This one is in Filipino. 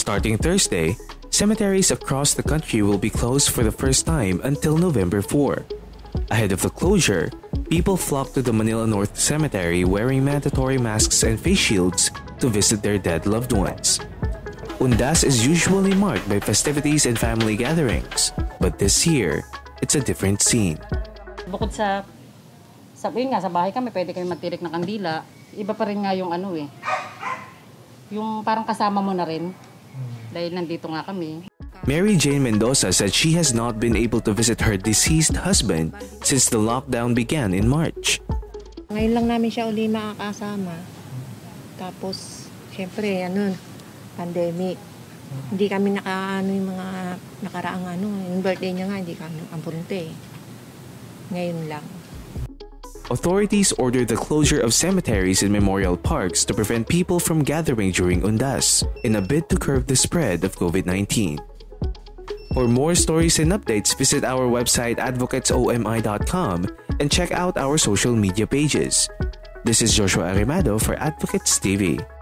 Starting Thursday, cemeteries across the country will be closed for the first time until November 4. Ahead of the closure, people flock to the Manila North Cemetery wearing mandatory masks and face shields to visit their dead loved ones. Undas is usually marked by festivities and family gatherings, but this year, it's a different scene. Bukod sa bahay kami, pwede kami magtirik ng kandila. Iba pa rin nga yung yung parang kasama mo na rin, dahil nandito nga kami. Mary Jane Mendoza said she has not been able to visit her deceased husband since the lockdown began in March. Ngayon lang namin siya uli makakasama. Tapos, syempre, pandemic. Hindi kami yung mga nakaraang yung birthday niya nga, hindi kami nakapunte. Ngayon lang. Authorities ordered the closure of cemeteries and memorial parks to prevent people from gathering during Undas in a bid to curb the spread of COVID-19. For more stories and updates, visit our website advocatesomi.com and check out our social media pages. This is Joshua Arimado for Advocates TV.